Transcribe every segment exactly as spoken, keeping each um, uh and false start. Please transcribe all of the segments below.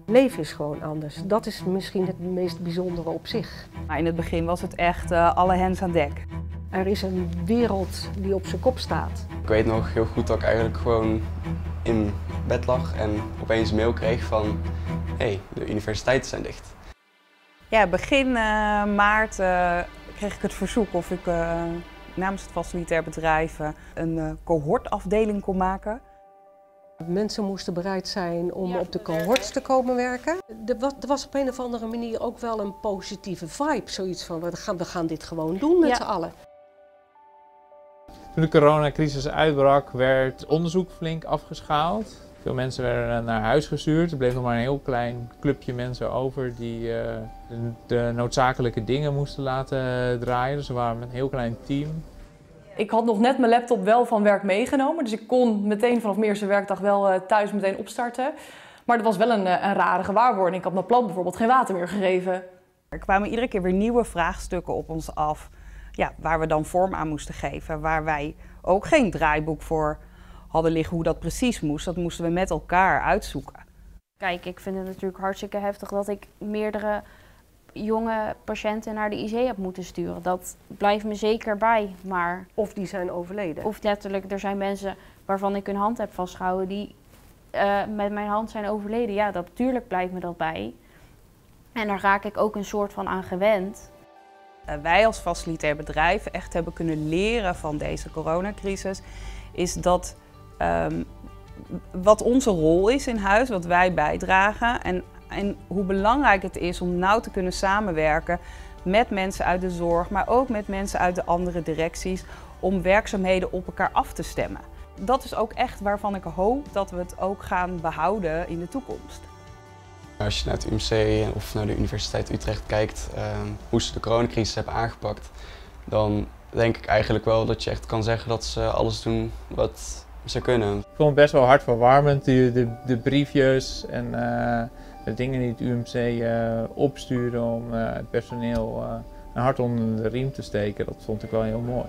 Leven is gewoon anders. Dat is misschien het meest bijzondere op zich. In het begin was het echt uh, alle hens aan dek. Er is een wereld die op zijn kop staat. Ik weet nog heel goed dat ik eigenlijk gewoon in bed lag en opeens een mail kreeg van hé, hey, de universiteiten zijn dicht. Ja, begin uh, maart uh, kreeg ik het verzoek of ik uh, namens het facilitair bedrijf uh, een uh, cohortafdeling kon maken. Mensen moesten bereid zijn om ja, op de cohorts te komen werken. Er was, er was op een of andere manier ook wel een positieve vibe. Zoiets van, we gaan, we gaan dit gewoon doen met ja. z'n allen. Toen de coronacrisis uitbrak, werd onderzoek flink afgeschaald. Veel mensen werden naar huis gestuurd. Er bleef nog maar een heel klein clubje mensen over die uh, de, de noodzakelijke dingen moesten laten draaien. Dus we waren met een heel klein team. Ik had nog net mijn laptop wel van werk meegenomen, dus ik kon meteen vanaf mijn eerste werkdag wel uh, thuis meteen opstarten. Maar dat was wel een, een rare gewaarwording. Ik had mijn plant bijvoorbeeld geen water meer gegeven. Er kwamen iedere keer weer nieuwe vraagstukken op ons af, ja, waar we dan vorm aan moesten geven. Waar wij ook geen draaiboek voor hadden liggen hoe dat precies moest. Dat moesten we met elkaar uitzoeken. Kijk, ik vind het natuurlijk hartstikke heftig dat ik meerdere jonge patiënten naar de I C heb moeten sturen. Dat blijft me zeker bij, maar... Of die zijn overleden. Of letterlijk, er zijn mensen waarvan ik hun hand heb vastgehouden die uh, met mijn hand zijn overleden. Ja, dat, natuurlijk blijft me dat bij. En daar raak ik ook een soort van aan gewend. Uh, wij als facilitair bedrijf echt hebben kunnen leren van deze coronacrisis, is dat um, wat onze rol is in huis, wat wij bijdragen en En hoe belangrijk het is om nauw te kunnen samenwerken met mensen uit de zorg, maar ook met mensen uit de andere directies, om werkzaamheden op elkaar af te stemmen. Dat is ook echt waarvan ik hoop dat we het ook gaan behouden in de toekomst. Als je naar het U M C of naar de Universiteit Utrecht kijkt, uh, hoe ze de coronacrisis hebben aangepakt, dan denk ik eigenlijk wel dat je echt kan zeggen dat ze alles doen wat ze kunnen. Ik vond het best wel hartverwarmend, de, de, de briefjes en uh, de dingen die het U M C uh, opstuurde om uh, het personeel uh, een hart onder de riem te steken. Dat vond ik wel heel mooi.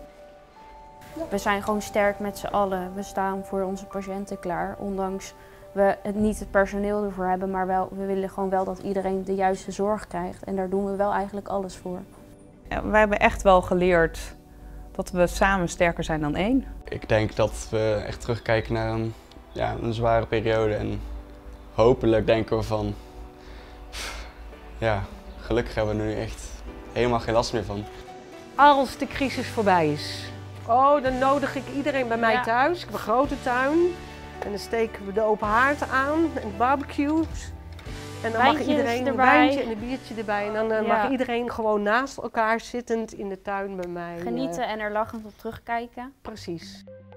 We zijn gewoon sterk met z'n allen. We staan voor onze patiënten klaar, ondanks we het niet het personeel ervoor hebben, maar wel, we willen gewoon wel dat iedereen de juiste zorg krijgt. En daar doen we wel eigenlijk alles voor. Ja, wij hebben echt wel geleerd dat we samen sterker zijn dan één. Ik denk dat we echt terugkijken naar een, ja, een zware periode en hopelijk denken we van, pff, ja, gelukkig hebben we er nu echt helemaal geen last meer van. Als de crisis voorbij is, oh, dan nodig ik iedereen bij mij ja. thuis. Ik heb een grote tuin en dan steken we de open haard aan en de barbecues. En dan Wijntjes mag iedereen erbij. een wijntje en een biertje erbij. En dan uh, ja. mag iedereen gewoon naast elkaar zittend in de tuin bij mij. Genieten uh, en er lachend op terugkijken. Precies.